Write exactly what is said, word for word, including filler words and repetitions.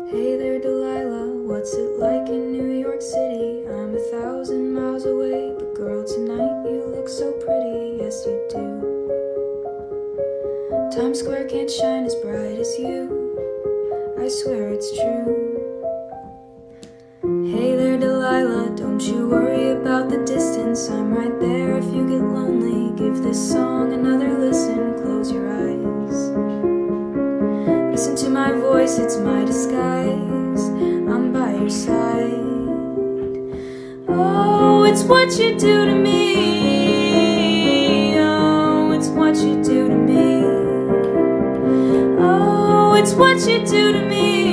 Hey there, Delilah, what's it like in New York City? I'm a thousand miles away, but girl, tonight you look so pretty, yes you do. Times Square can't shine as bright as you, I swear it's true. Hey there, Delilah, don't you worry about the distance, I'm right there if you get lonely. Give this song another listen, close your eyes. Listen to my voice, it's my disguise, I'm by your side. Oh, it's what you do to me. Oh, it's what you do to me. Oh, it's what you do to me.